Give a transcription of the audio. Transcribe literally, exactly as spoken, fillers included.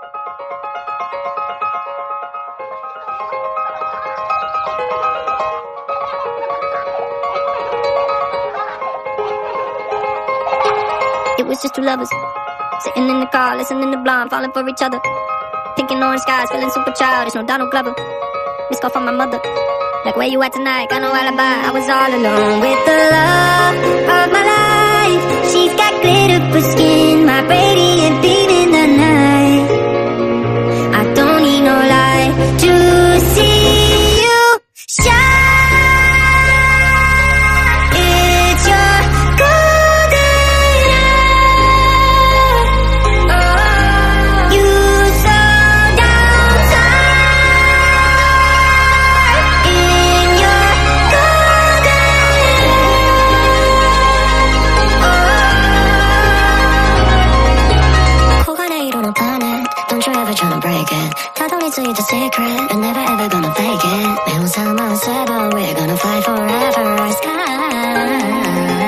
It was just two lovers, sitting in the car, listening to Blonde, falling for each other. Picking orange skies, feeling super childish, no Donald Glover. Missed call from my mother, like where you at tonight, got no alibi. I was all alone with the love of my life. She's got glitter for skin, my radiant beam in the night. I don't need no light to see you shine. Trying to break it. たどり着いた secret. You're never ever gonna fake it. 目を覚ませば we're gonna fly forever. Sky.